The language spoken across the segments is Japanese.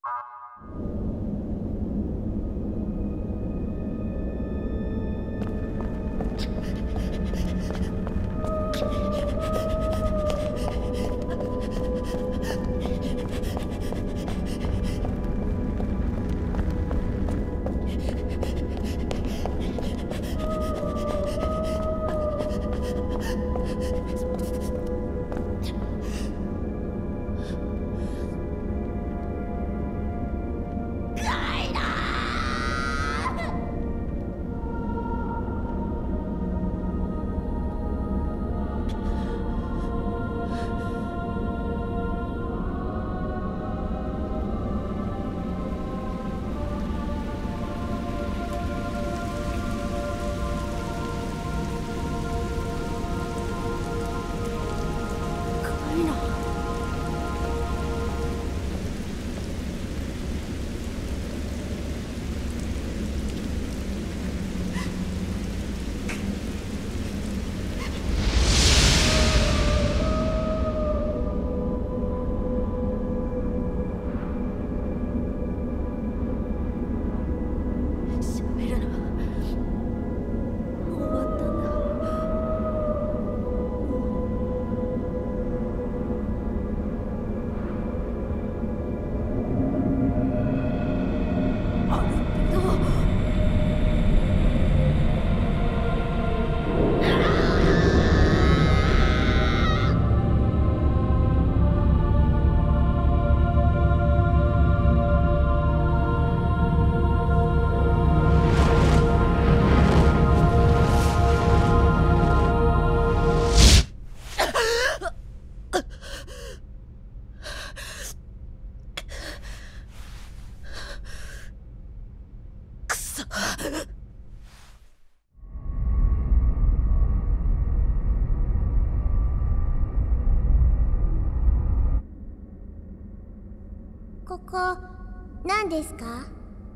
ここ何ですか？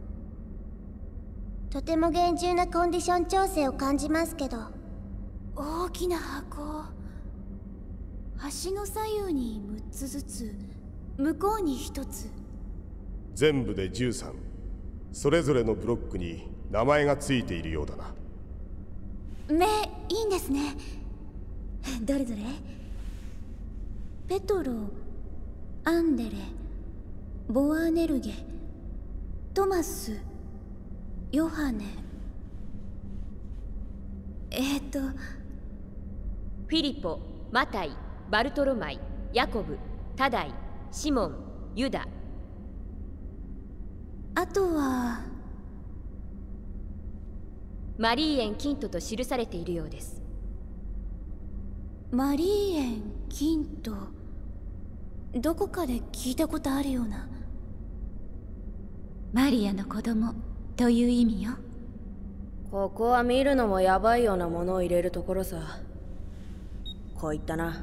とても厳重なコンディション調整を感じますけど。 大きな箱、橋の左右に6つずつ、向こうに1つ。 全部で13。それぞれのブロックに名前がついているようだな。 目いいんですね。どれどれ？ペトロ、アンデレ、ボアネルゲ、トマス、ヨハネ。 フィリポ、マタイ、バルトロマイ、ヤコブ、タダイ、シモン、ユダ。 あとはマリーエン・キントと記されているようです。 マリーエン・キント、どこかで聞いたことあるような。マリアの子供という意味よ。 ここは見るのもヤバいようなものを入れるところさ。こう言ったな。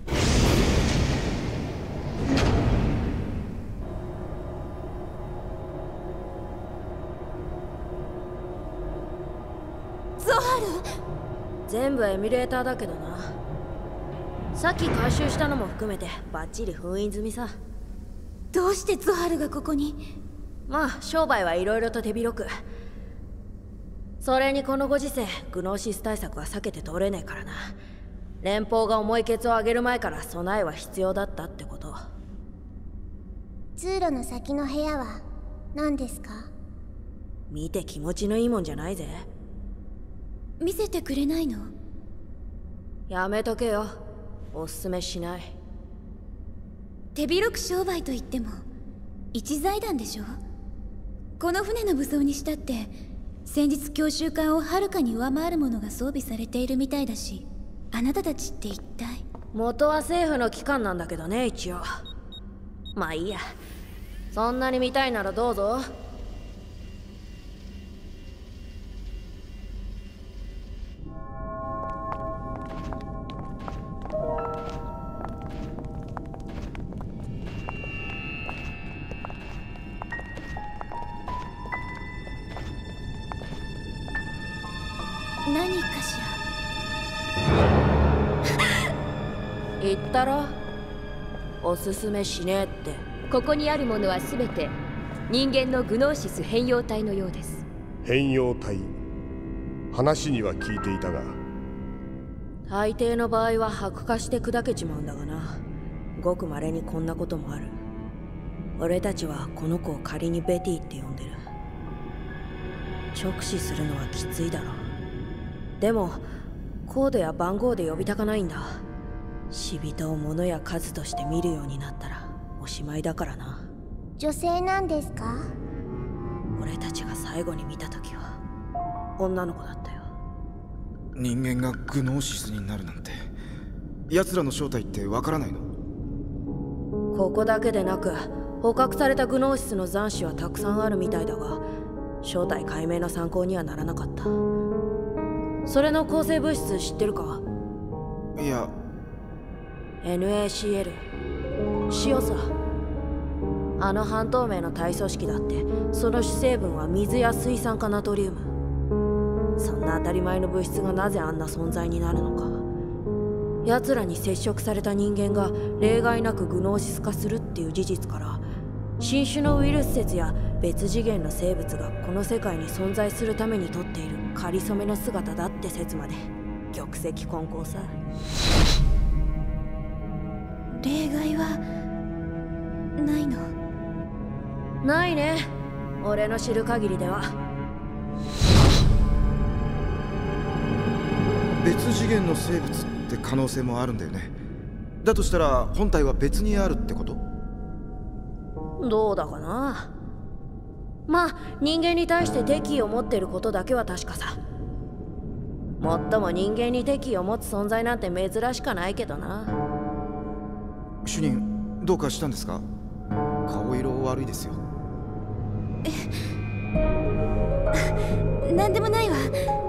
ゾハル！ 全部エミュレーターだけどな。さっき回収したのも含めてバッチリ封印済みさ。 どうしてゾハルがここに？ まあ商売はいろいろと手広く。それにこのご時世グノーシス対策は避けて通れねえからな。連邦が重いケツを上げる前から備えは必要だったってこと。 通路の先の部屋は何ですか？ 見て気持ちのいいもんじゃないぜ。 見せてくれないの？ やめとけよ。おすすめしない。 手広く商売といっても一財団でしょ。この船の武装にしたって先日強襲艦をはるかに上回るものが装備されているみたいだし、あなたたちって一体？ 元は政府の機関なんだけどね、一応。まあいいや。そんなに見たいならどうぞ。 何かしら？ 言ったろ、おすすめしねえって。 ここにあるものは全て人間のグノーシス変容体のようです。 変容体、話には聞いていたが。 大抵の場合は白化して砕けちまうんだがな。ごく稀にこんなこともある。俺たちはこの子を仮にベティって呼んでる。直視するのはきついだろう。でもコードや番号で呼びたかないんだ。死人を物や数として見るようになったらおしまいだからな。 女性なんですか？ 俺たちが最後に見た時は女の子だったよ。 人間がグノーシスになるなんて、奴らの正体ってわからないの？ ここだけでなく捕獲されたグノーシスの残滓はたくさんあるみたいだが、正体解明の参考にはならなかった。それの構成物質知ってるか？ いや。 NaCl、 塩さ。あの半透明の体組織だって、その主成分は水や水酸化ナトリウム。そんな当たり前の物質がなぜあんな存在になるのか。奴らに接触された人間が例外なくグノーシス化するっていう事実から、新種のウイルス説や別次元の生物がこの世界に存在するためにとっている仮初めの姿だって説まで玉石混交さ。 例外はないの？ ないね、俺の知る限りでは。 別次元の生物って可能性もあるんだよね。だとしたら本体は別にあるってこと？ どうだかな。まあ人間に対して敵意を持っていることだけは確かさ。もっとも人間に敵意を持つ存在なんて珍しかないけどな。 主任、どうかしたんですか？顔色悪いですよ。 なんでもないわ。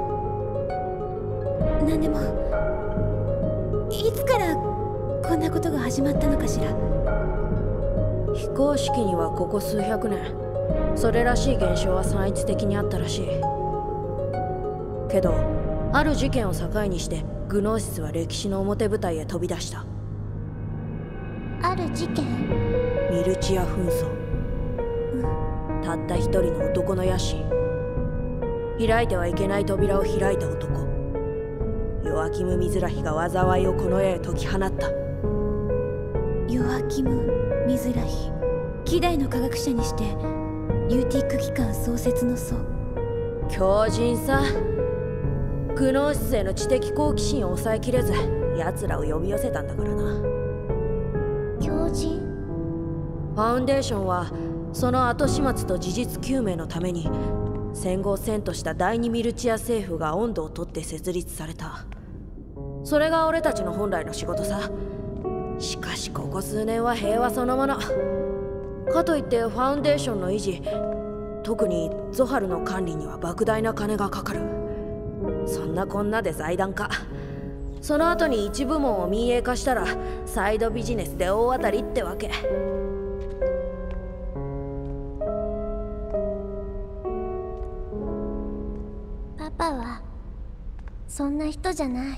なんでも、いつからこんなことが始まったのかしら。 非公式にはここ数百年それらしい現象は散逸的にあったらしいけど、ある事件を境にしてグノーシスは歴史の表舞台へ飛び出した。 ある事件？ ミルチア紛争。たった一人の男の野心。開いてはいけない扉を開いた男。ヨアキム・ミズラヒが災いをこの世へ解き放った。 ヨアキム・ミズラヒ、希代の科学者にしてユーティック機関創設の祖。 強靭さ。グノーシスへの知的好奇心を抑えきれず奴らを呼び寄せたんだからな。 狂人？ ファウンデーションはその後始末と事実究明のために戦後遷都した第二ミルチア政府が音頭を取って設立された。それが俺たちの本来の仕事さ。しかしここ数年は平和そのもの。かといってファウンデーションの維持、特にゾハルの管理には莫大な金がかかる。そんなこんなで財団化。その後に一部門を民営化したらサイドビジネスで大当たりってわけ。 パパはそんな人じゃない。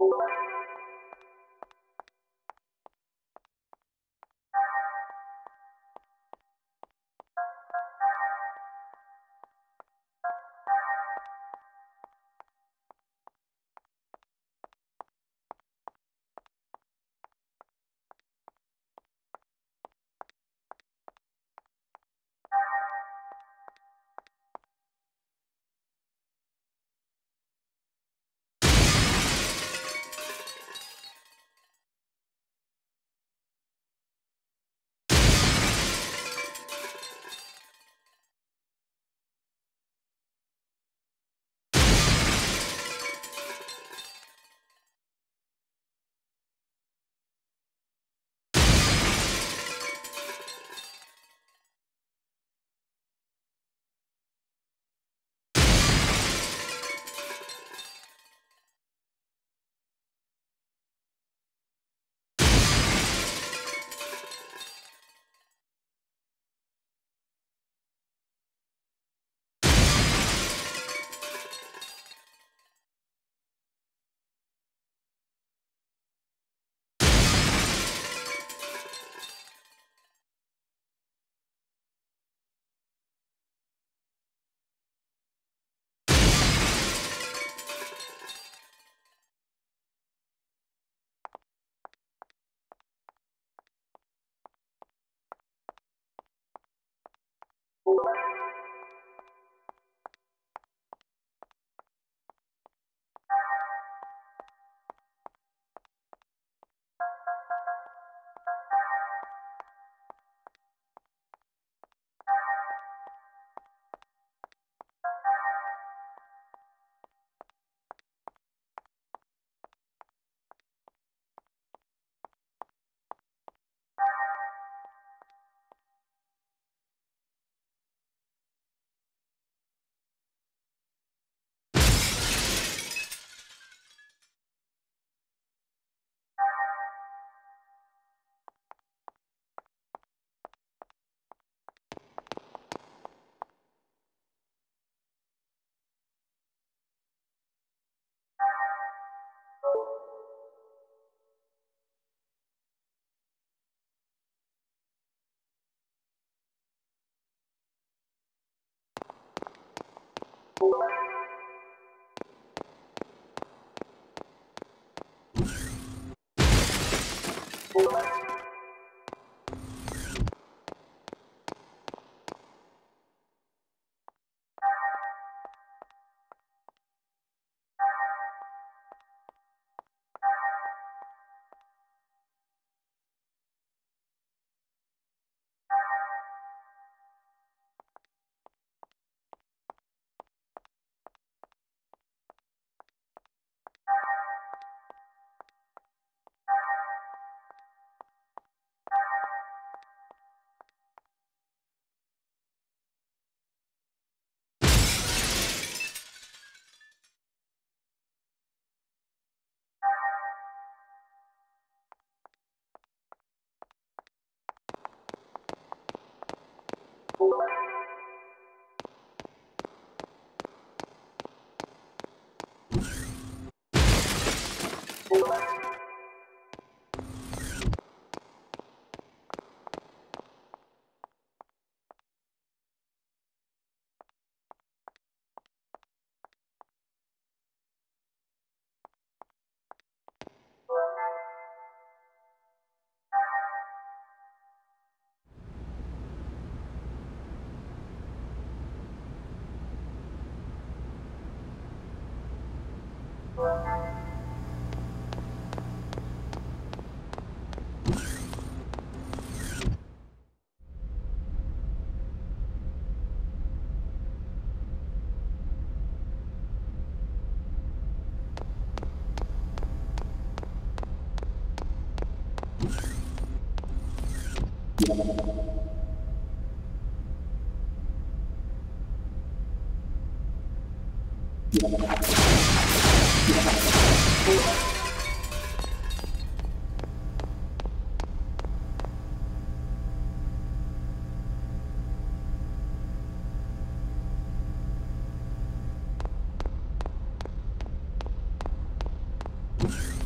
you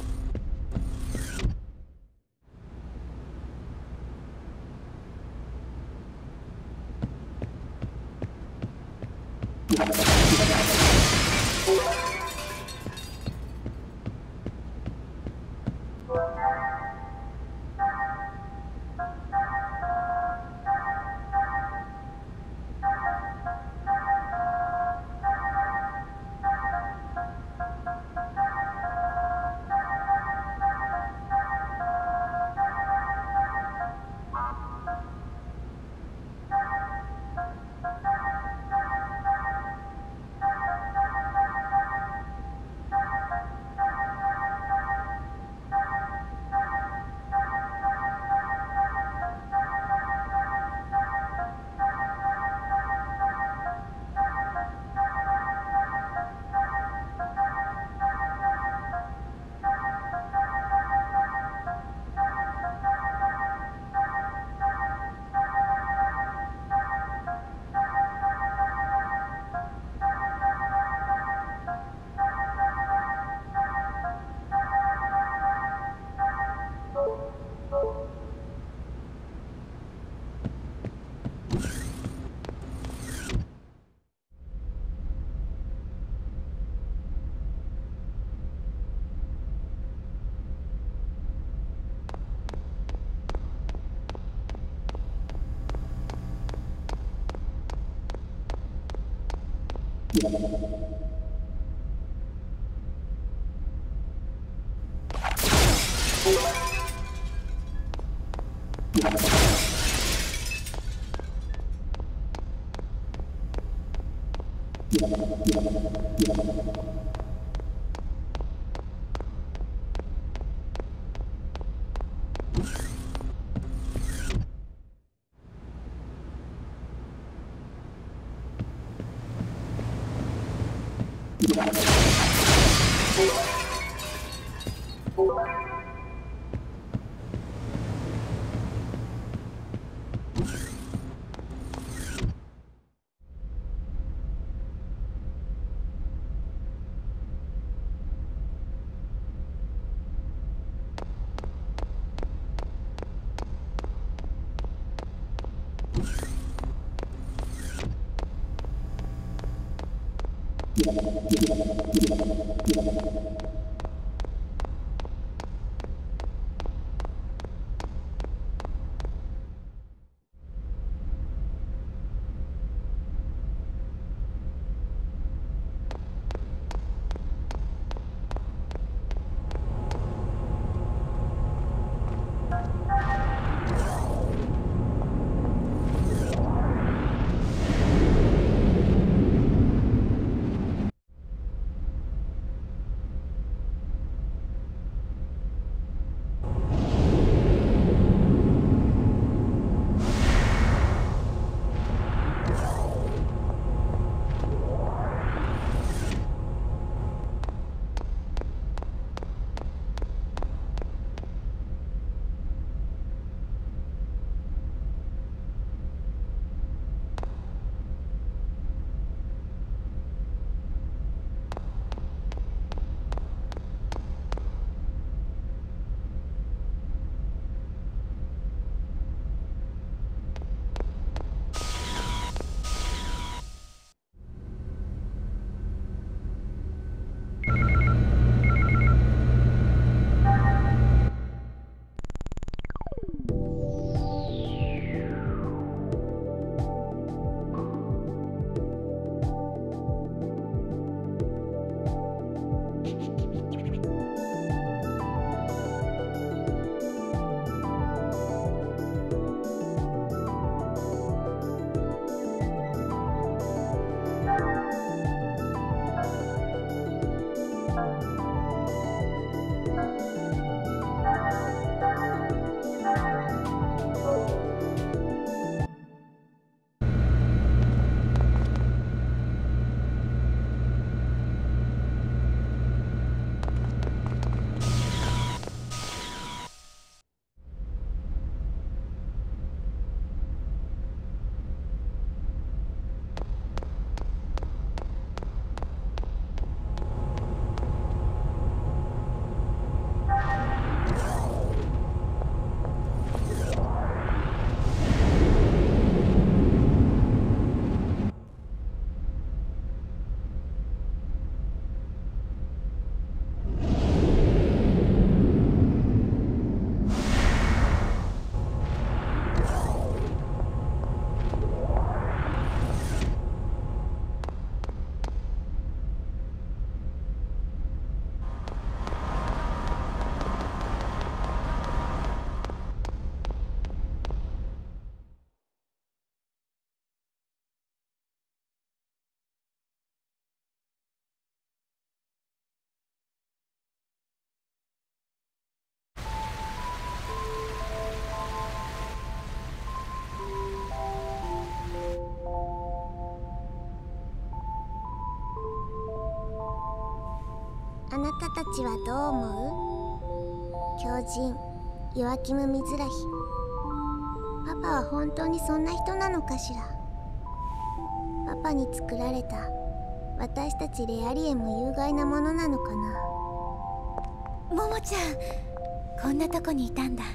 たたちはどう思う？狂人ヨアキム・ミズラヒ。パパは本当にそんな人なのかしら。パパに作られた私たちレアリエも有害なものなのかな。 ももちゃん、こんなとこにいたんだ。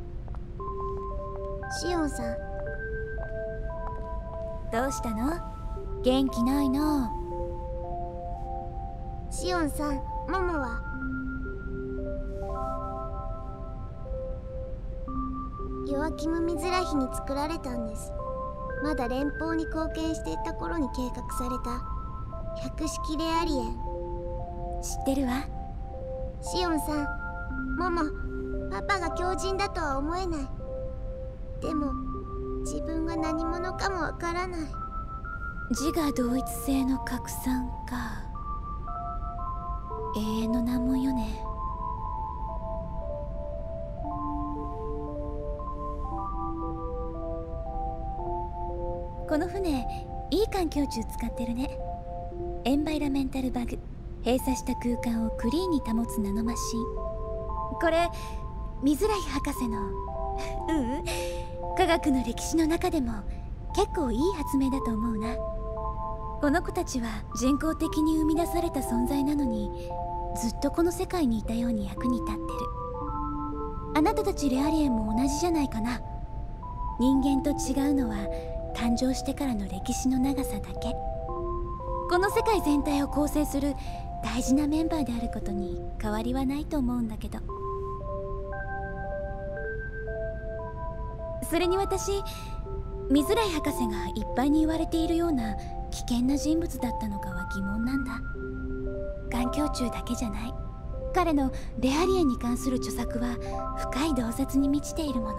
シオンさん、 どうしたの？元気ないな。 シオンさん、モモはヨアキム・ミズラヒに作られたんです。まだ連邦に貢献していた頃に計画された百式レアリエン。 知ってるわ。 シオンさん、モモ、パパが狂人だとは思えない。でも自分が何者かもわからない。 自我同一性の拡散か。永遠の難問よね。この船、いい環境中使ってるね。エンバイラメンタルバグ、閉鎖した空間をクリーンに保つナノマシン。これミズラヒ博士の科学の歴史の中でも結構いい発明だと思うな。この子たちは人工的に生み出された存在なのに、ずっとこの世界にいたように役に立ってる。あなたたちレアリエンも同じじゃないかな。人間と違うのは誕生してからの歴史の長さだけ。この世界全体を構成する大事なメンバーであることに変わりはないと思うんだけど。それに私、ミズライ博士が一般に言われているような危険な人物だったのかは疑問なんだ。環境中だけじゃない。彼のレアリエンに関する著作は深い洞察に満ちているもの。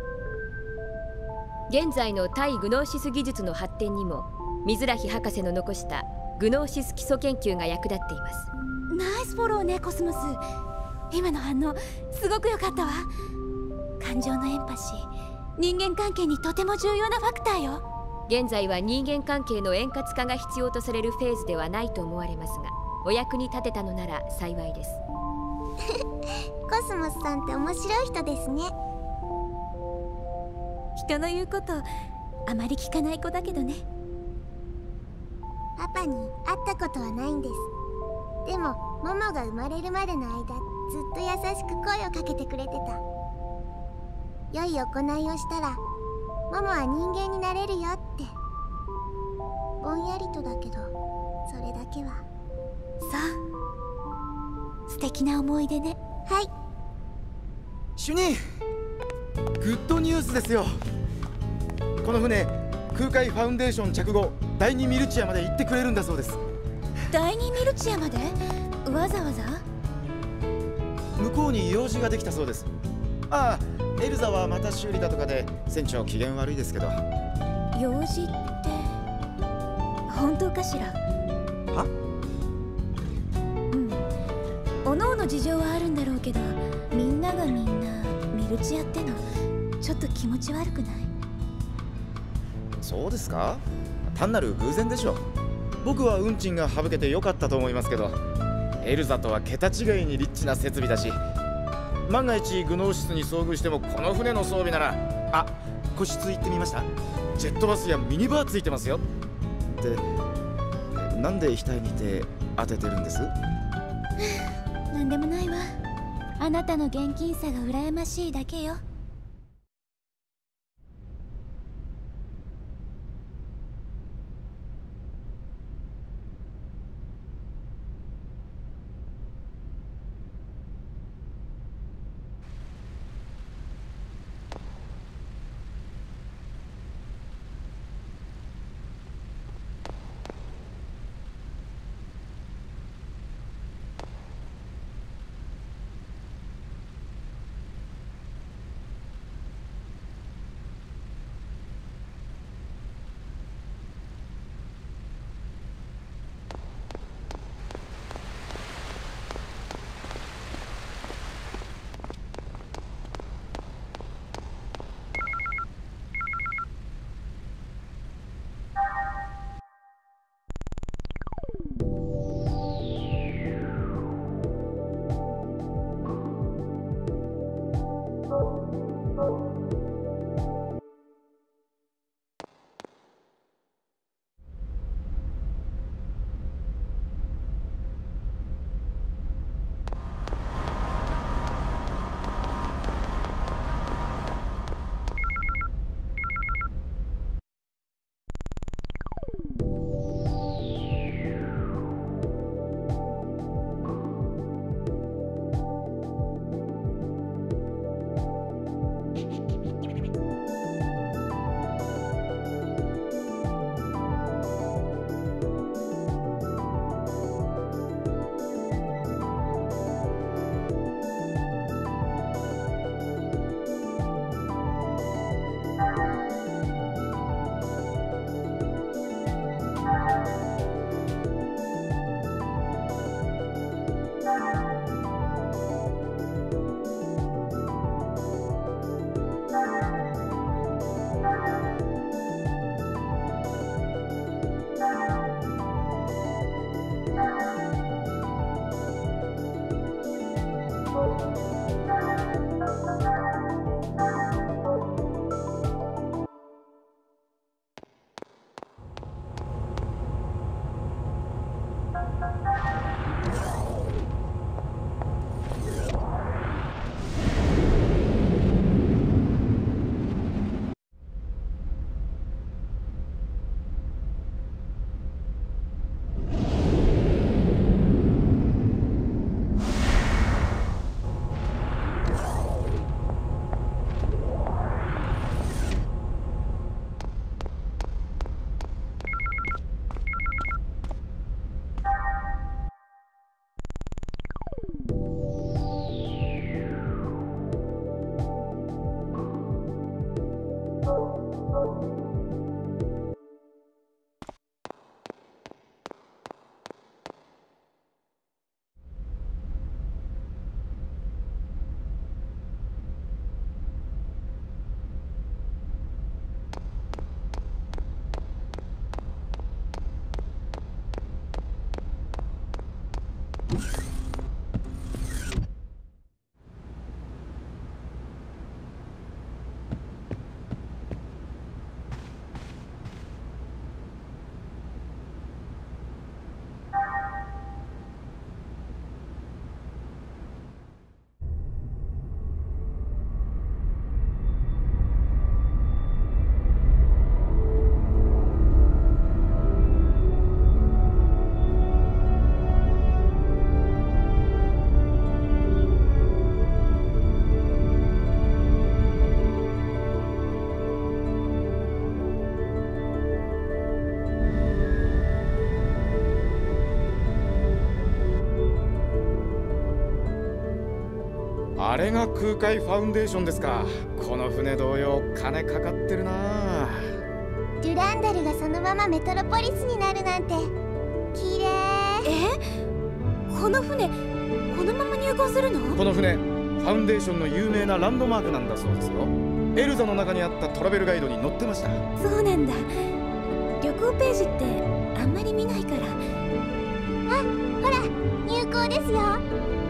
現在の対グノーシス技術の発展にもミズラヒ博士の残したグノーシス基礎研究が役立っています。 ナイスフォローね、コスモス。今の反応すごく良かったわ。感情のエンパシー、人間関係にとても重要なファクターよ。 現在は人間関係の円滑化が必要とされるフェーズではないと思われますが、お役に立てたのなら幸いです。 コスモスさんって面白い人ですね。 人の言うことあまり聞かない子だけどね。 パパに会ったことはないんです。でもモモが生まれるまでの間、ずっと優しく声をかけてくれてた。良い行いをしたらモモは人間になれるよって。ぼんやりとだけどそれだけは。 そう、素敵な思い出ね。 はい。 主任、グッドニュースですよ。この船、空海ファウンデーション着後、第2ミルチアまで行ってくれるんだそうです。 第2ミルチアまで？わざわざ？ 向こうに用事ができたそうです。ああ、エルザはまた修理だとかで船長機嫌悪いですけど。 用事って本当かしら？ は？ おのおの事情はあるんだろうけど、みんながみんなミルチアってのちょっと気持ち悪くない？ そうですか？単なる偶然でしょ。僕は運賃が省けてよかったと思いますけど、エルザとは桁違いにリッチな設備だし、万が一グノーシスに遭遇してもこの船の装備なら。あ、個室行ってみました？ジェットバスやミニバーついてますよ。で、なんで額に手当ててるんです？ なんでもないわ。あなたの現金さが羨ましいだけよ。 れが空海ファウンデーションですか。この船同様金かかってるな。 デュランダルがそのままメトロポリスになるなんて綺麗。 この船このまま入港するの？ この船ファウンデーションの有名なランドマークなんだそうですよ。エルザの中にあったトラベルガイドに載ってました。 そうなんだ。旅行ページってあんまり見ないから。 あ、ほら入港ですよ。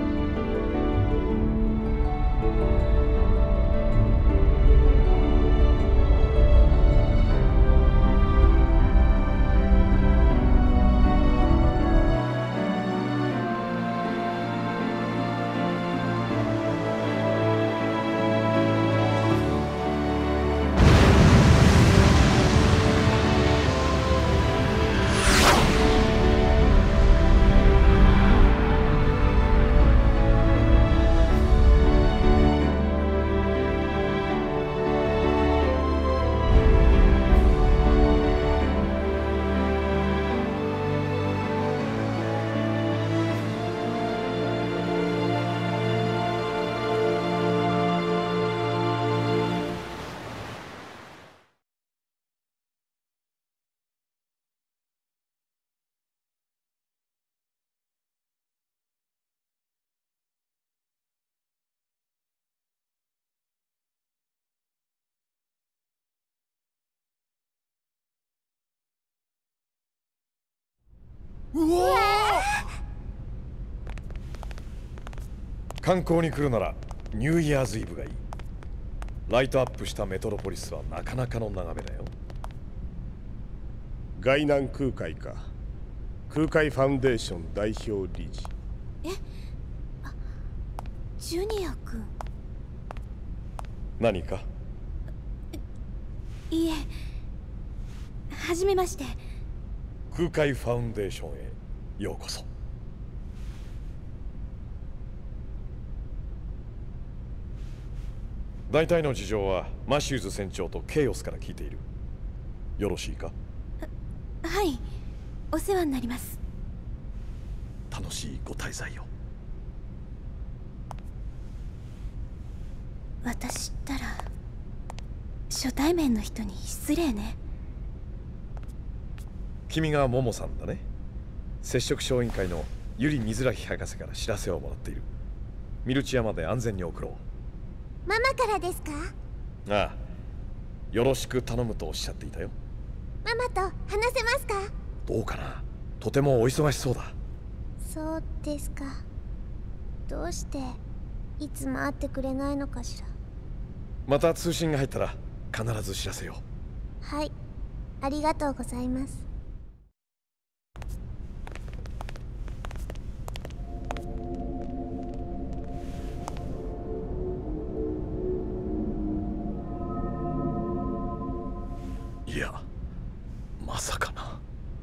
観光に来るならニューイヤーズイブがいい。ライトアップしたメトロポリスはなかなかの眺めだよ。外南空海か。空海ファウンデーション代表理事。 ジュニア君。 何か？ いえ、はじめまして。 空海ファウンデーションへようこそ。大体の事情はマシューズ船長とケイオスから聞いている。よろしいか？ はい、お世話になります。 楽しいご滞在を。 私ったら初対面の人に失礼ね。 君がモモさんだね。摂食小委員会のユリ・ミズラヒ博士から知らせをもらっている。ミルチアまで安全に送ろう。 ママからですか？ ああ、よろしく頼むとおっしゃっていたよ。 ママと話せますか？ どうかな、とてもお忙しそうだ。 そうですか。どうしていつも会ってくれないのかしら。 また通信が入ったら必ず知らせよう。 はい、ありがとうございます。 いや、まさかな。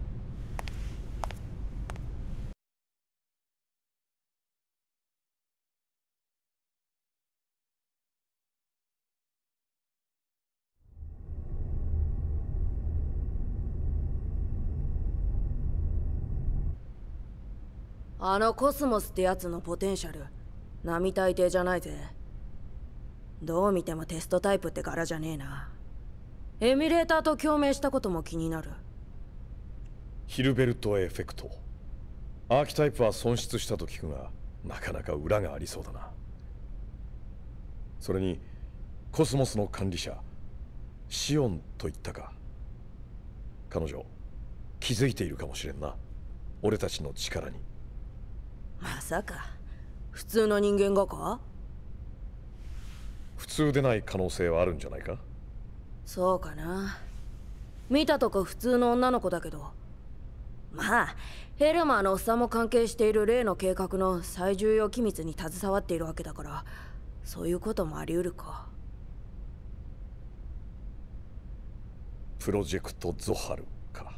あのコスモスってやつのポテンシャル並大抵じゃないぜ。どう見てもテストタイプって柄じゃねえな。エミュレーターと共鳴したことも気になる。 ヒルベルトエフェクト。アーキタイプは損失したと聞くが、なかなか裏がありそうだな。それにコスモスの管理者シオンと言ったか。彼女気づいているかもしれんな、俺たちの力に。 まさか普通の人間がか？ 普通でない可能性はあるんじゃないか。 そうかな。見たとこ普通の女の子だけど、まあヘルマーのおっさんも関係している例の計画の最重要機密に携わっているわけだから、そういうこともあり得るか。 プロジェクトゾハルか。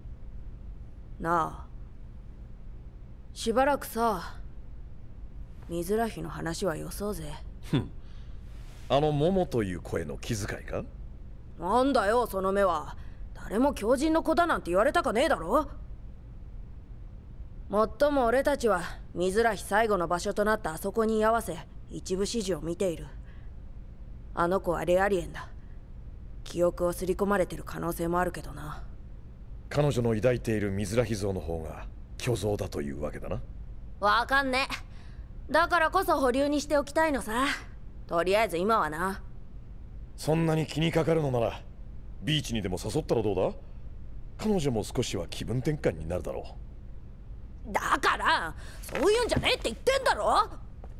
なあ、しばらくさ、ミズラヒの話はよそうぜ。 あのモモという声の気遣いか？ なんだよその目は。誰も狂人の子だなんて言われたかねえだろ。もっとも俺たちはミズラヒ最後の場所となったあそこに居合わせ一部始終を見ている。あの子はレアリエンだ。記憶を刷り込まれてる可能性もあるけどな。 彼女の抱いているミズラヒ像の方が虚像だというわけだな。 わかんねえ。だからこそ保留にしておきたいのさ。とりあえず今はな。 そんなに気にかかるのならビーチにでも誘ったらどうだ？彼女も少しは気分転換になるだろう。だからそういうんじゃねえって言ってんだろ。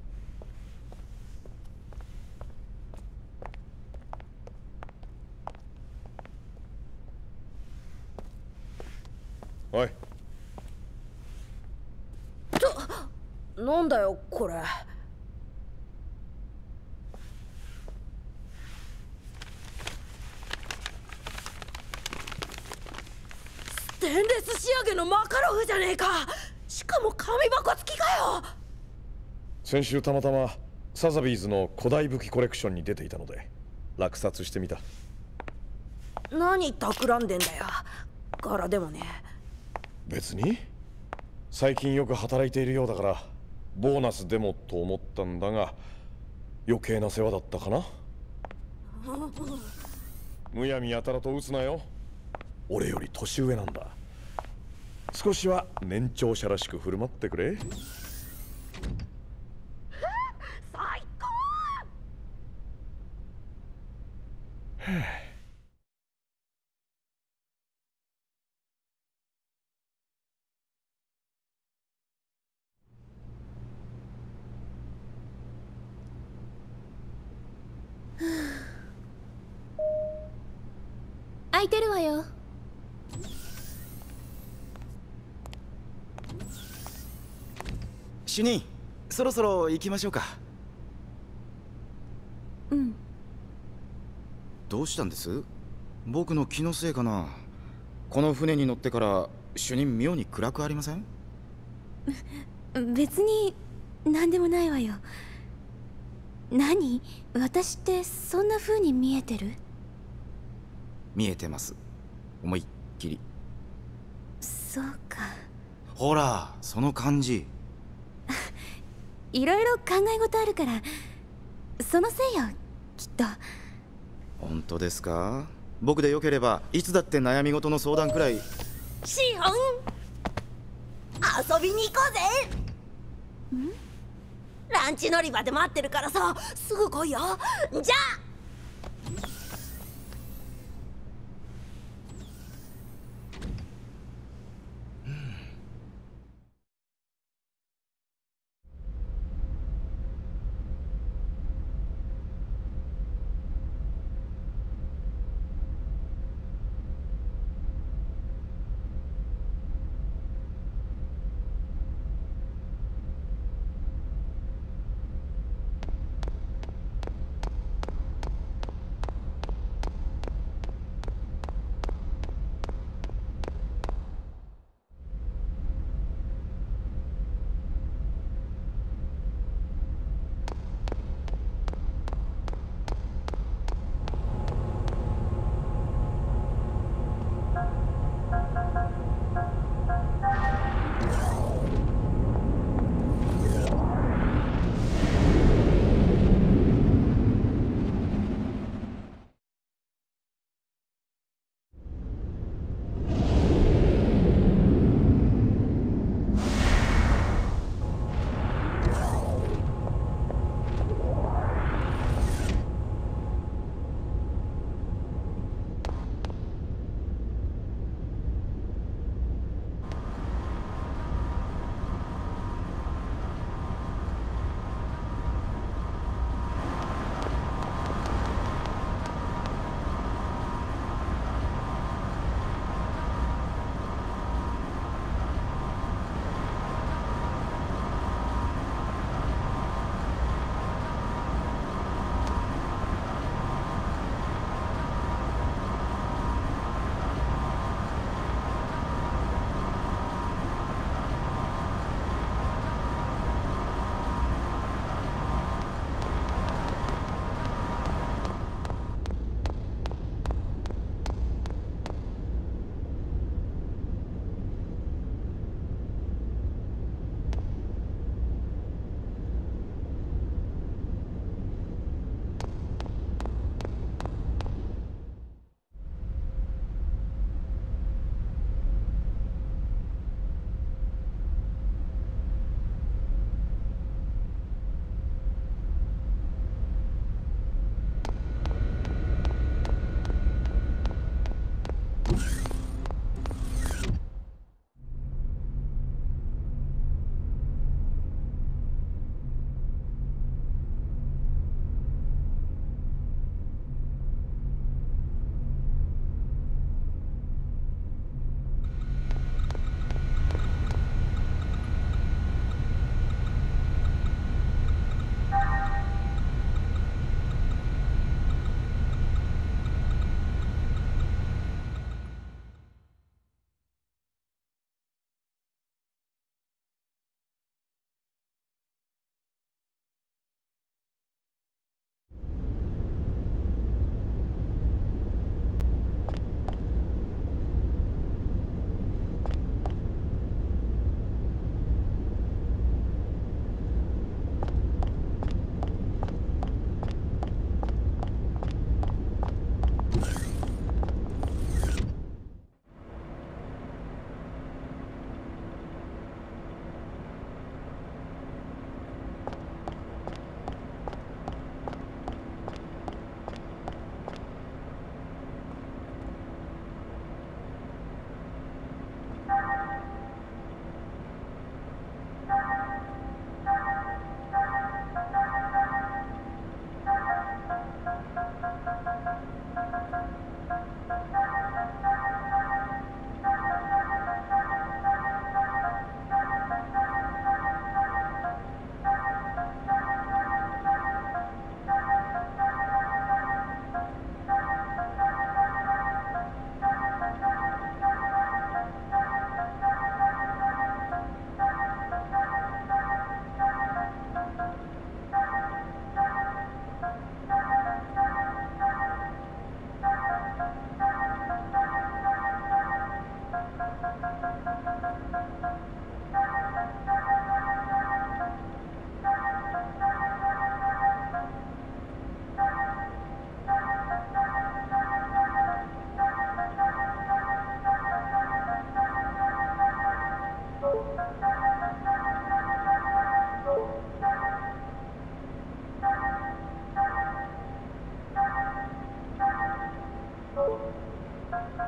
おい。 なんだよこれ。ステンレス仕上げのマカロフじゃねえか。しかも紙箱付きかよ。 先週たまたまサザビーズの古代武器コレクションに出ていたので落札してみた。 何企んでんだよ。柄でもね。 別に最近よく働いているようだからボーナスでもと思ったんだが余計な世話だったかな。むやみやたらと打つなよ。俺より年上なんだ。少しは年長者らしく振る舞ってくれ。 最高。 空いてるわよ。 主任、そろそろ行きましょうか。 うん。 どうしたんです？僕の気のせいかな。この船に乗ってから主任妙に暗くありません？ 別に何でもないわよ。何？私ってそんな風に見えてる？ 見えてます。思いっきり。 そうか。 ほらその感じ。 いろいろ考え事あるからそのせいよきっと。 本当ですか？僕でよければいつだって悩み事の相談くらい。 シオン、遊びに行こうぜ。ランチ乗り場で待ってるからさ、すぐ来いよ。じゃあ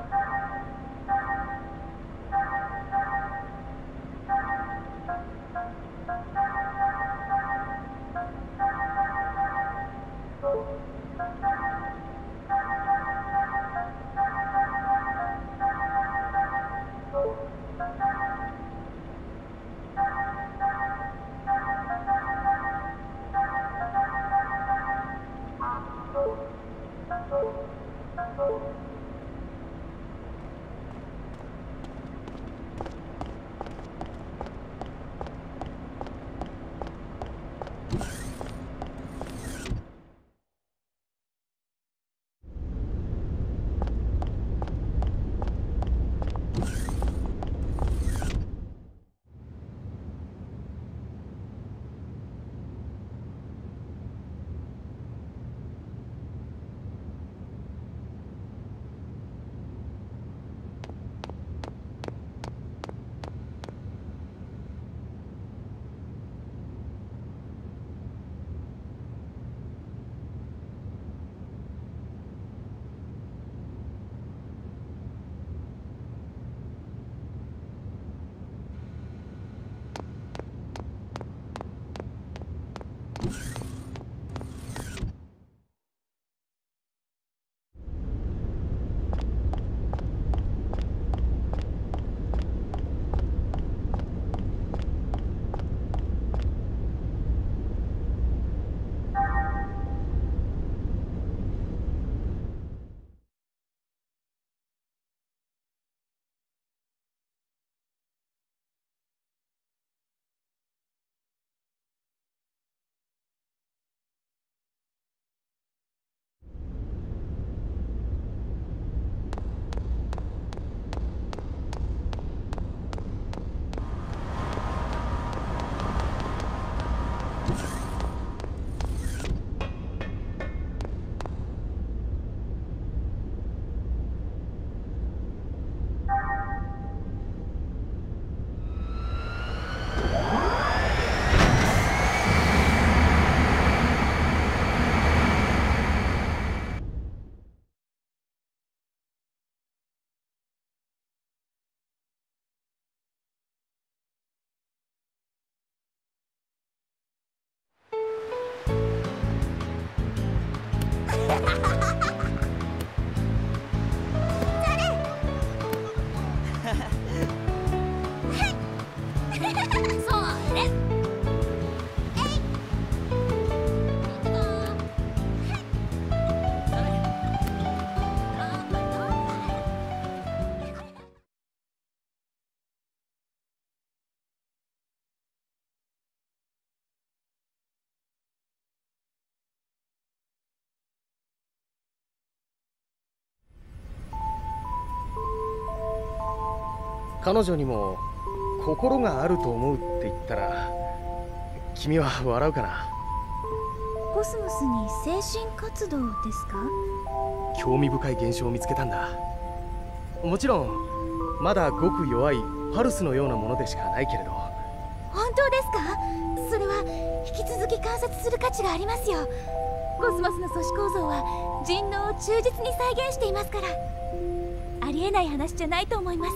彼女にも心があると思うって言ったら君は笑うかな。 コスモスに精神活動ですか？ 興味深い現象を見つけたんだ。もちろんまだごく弱いパルスのようなものでしかないけれど。 本当ですか？それは引き続き観察する価値がありますよ。コスモスの組織構造は人脳を忠実に再現していますから、ありえない話じゃないと思います。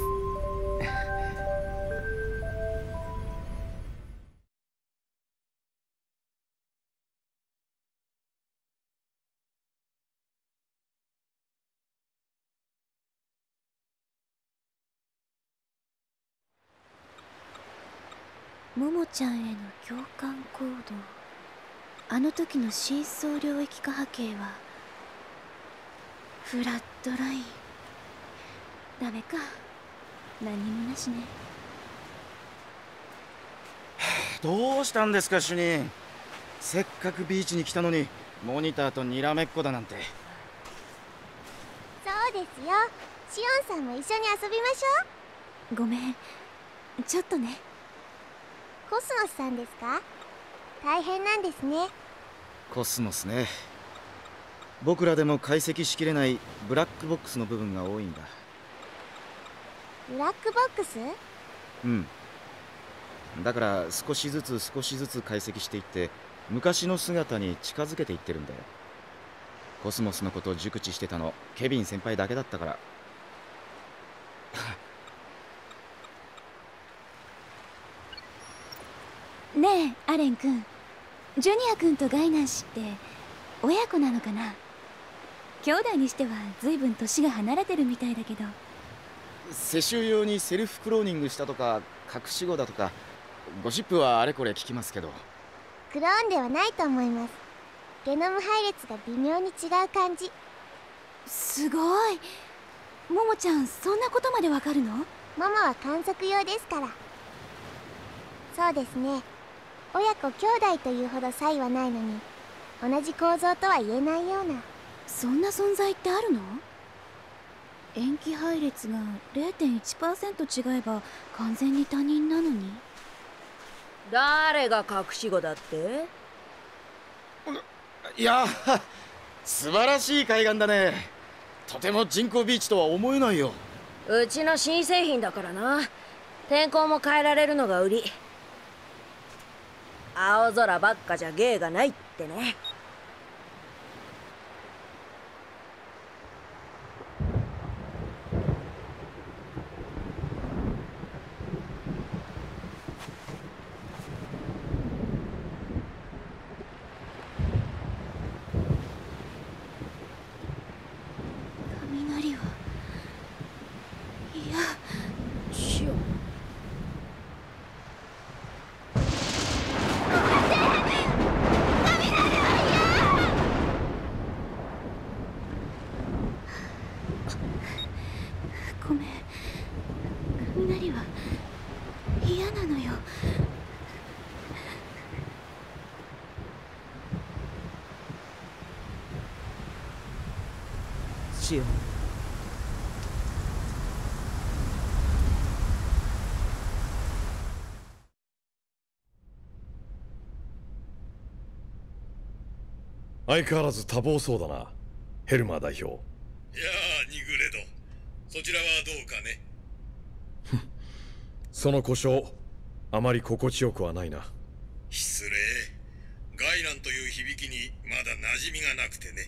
ももちゃんへの共感行動、あの時の深層領域化波形はフラットライン。ダメか、何もなしね。 どうしたんですか主任。せっかくビーチに来たのにモニターとにらめっこだなんて。 そうですよ。シオンさんも一緒に遊びましょう。 ごめん、ちょっとね。 コスモスさんですか？大変なんですね。 コスモスね。僕らでも解析しきれないブラックボックスの部分が多いんだ。 ブラックボックス？ うん。だから少しずつ解析していって昔の姿に近づけていってるんだよ。コスモスのことを熟知してたのケビン先輩だけだったから。 ねえアレン君、ジュニア君とガイナン氏って親子なのかな？兄弟にしては随分年が離れてるみたいだけど。 世襲用にセルフクローニングしたとか隠し子だとかゴシップはあれこれ聞きますけど。 クローンではないと思います。ゲノム配列が微妙に違う感じ。 すごい。ももちゃん、そんなことまでわかるの？ モモは観測用ですから。そうですね、親子兄弟というほど差異はないのに同じ構造とは言えないような。 そんな存在ってあるの？塩基配列が 0.1% 違えば完全に他人なのに。 誰が隠し子だって？ いや素晴らしい海岸だね。とても人工ビーチとは思えないよ。 うちの新製品だからな。天候も変えられるのが売り。青空ばっかじゃ芸がないってね。 雷は、いや、 シオン。 ごめん、雷は嫌なのよ。 シオン、 相変わらず多忙そうだな、ヘルマー代表。 いやあ、ニグレド、そちらはどうかね。 その故障、あまり心地よくはないな。 失礼。ガイランという響きにまだ馴染みがなくてね。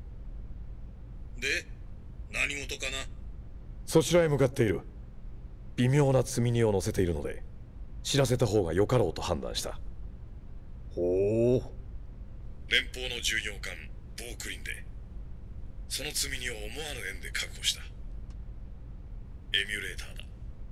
で、何事かな？ そちらへ向かっている。微妙な積み荷を乗せているので知らせた方がよかろうと判断した。ほう。 連邦の巡洋艦ボークリンでその積み荷を思わぬ縁で確保した。エミュレーターだ。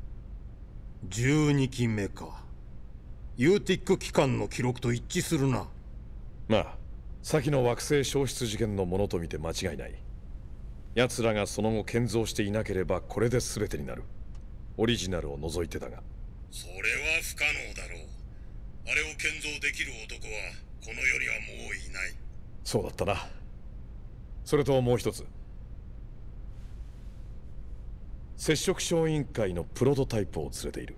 12機目か。ユーティック機関の記録と一致するな。 まあ、先の惑星消失事件のものと見て間違いない。奴らがその後建造していなければこれで全てになる。オリジナルを除いてだが。 それは不可能だろう。あれを建造できる男はこの世にはもういない。 そうだったな。それともう一つ、接触小委員会のプロトタイプを連れている。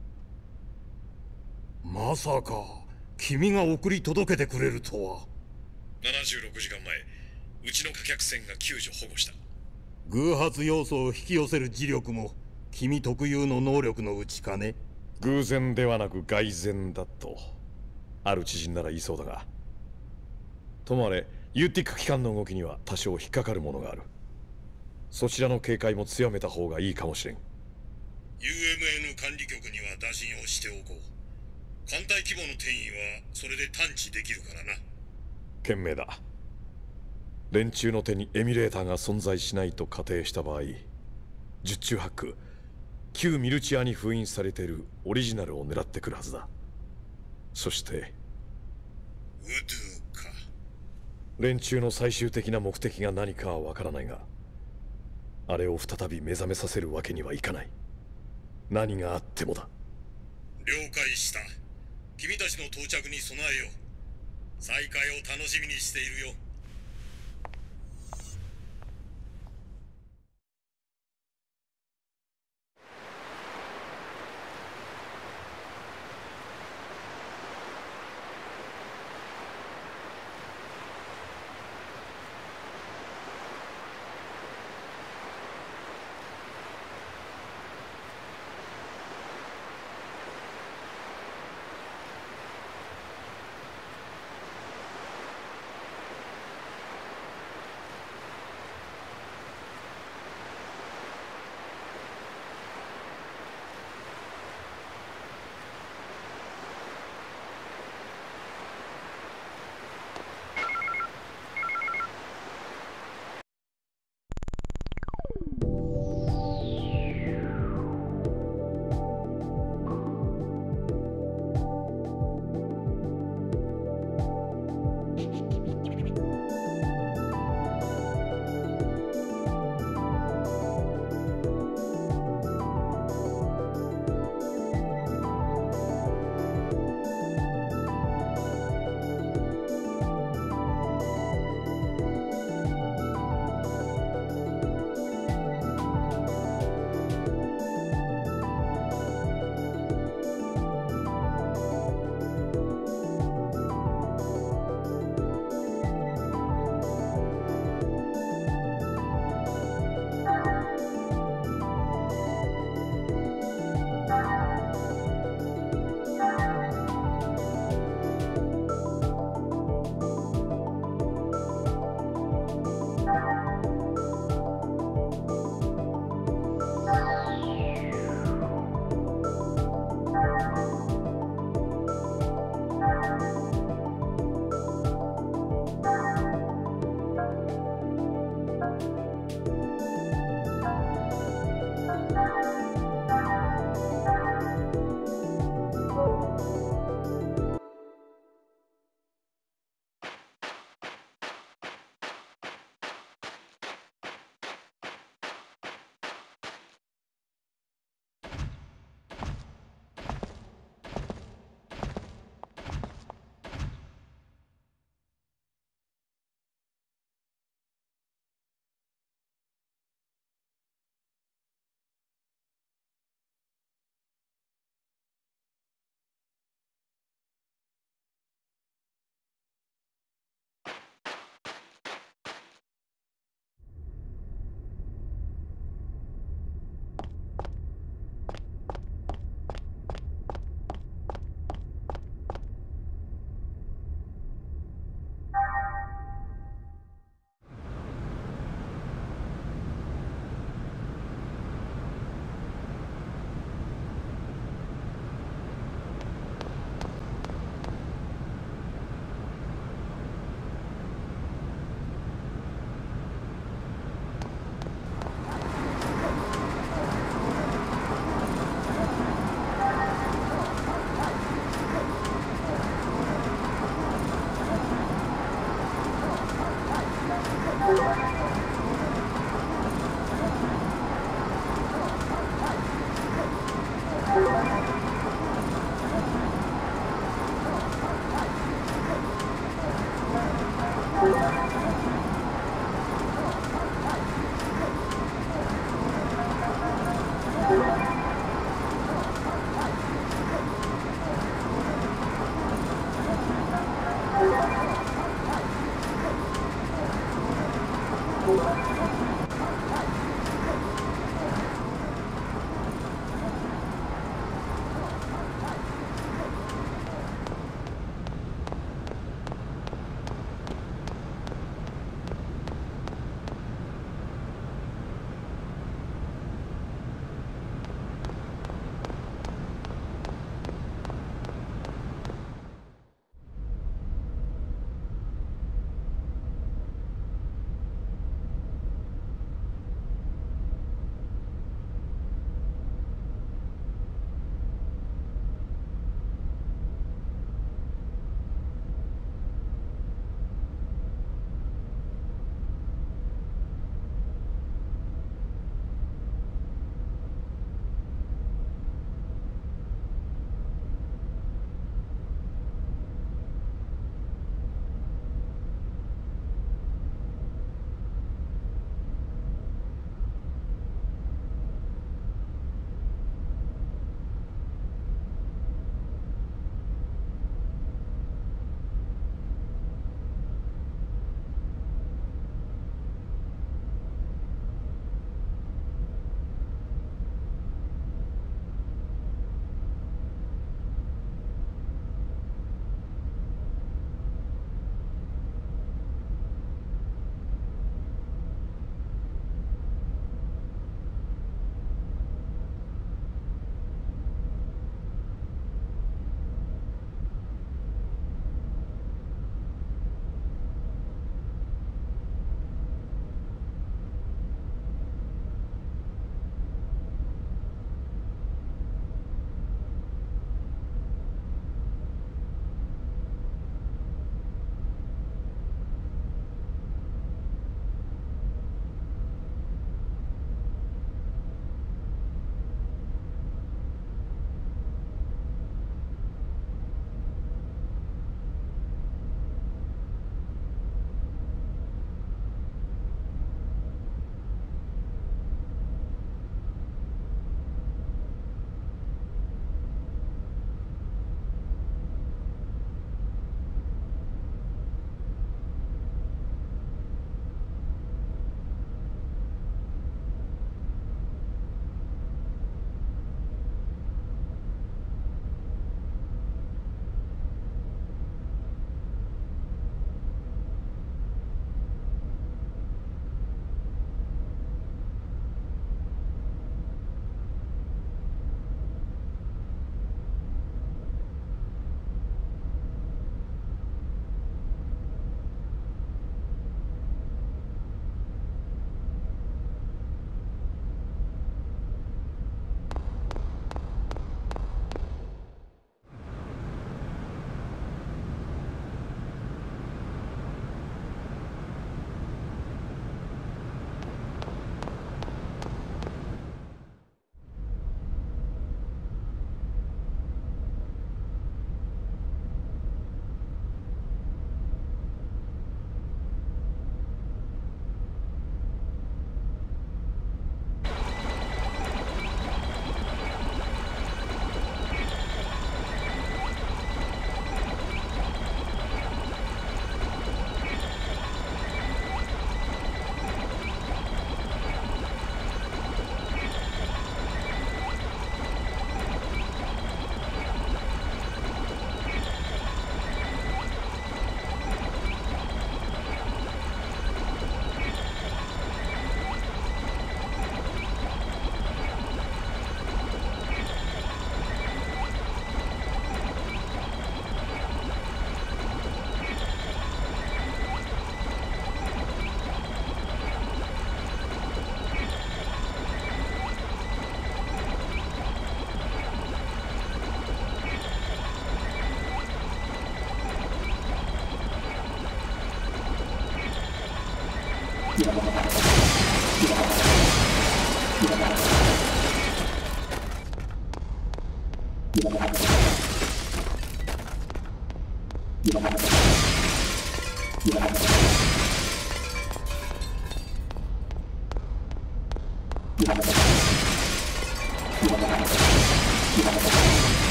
まさか君が送り届けてくれるとは。 76時間前、うちの貨客船が救助保護した。 偶発要素を引き寄せる磁力も君特有の能力のうちかね。 偶然ではなく蓋然だとある知人なら言いそうだが、ともあれユーティック機関の動きには多少引っかかるものがある。そちらの警戒も強めた方がいいかもしれん。 UMN 管理局には打診をしておこう。艦隊規模の転移はそれで探知できるからな。 賢明だ。連中の手にエミュレーターが存在しないと仮定した場合、十中八九旧ミルチアに封印されているオリジナルを狙ってくるはずだ。そしてウドゥか。 連中の最終的な目的が何かはわからないが、あれを再び目覚めさせるわけにはいかない。何があってもだ。 了解した。君たちの到着に備えよう。再会を楽しみにしているよ。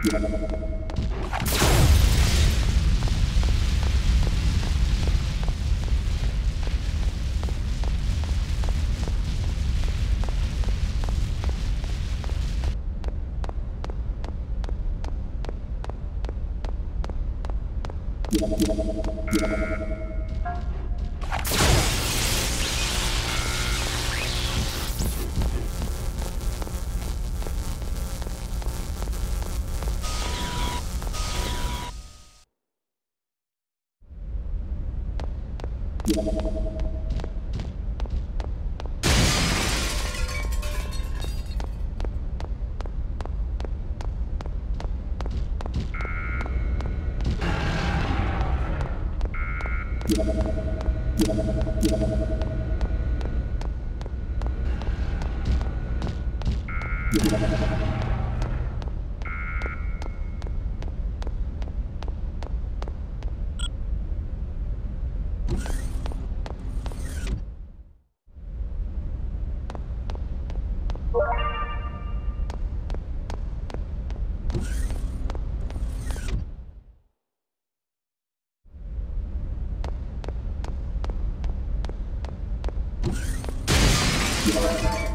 you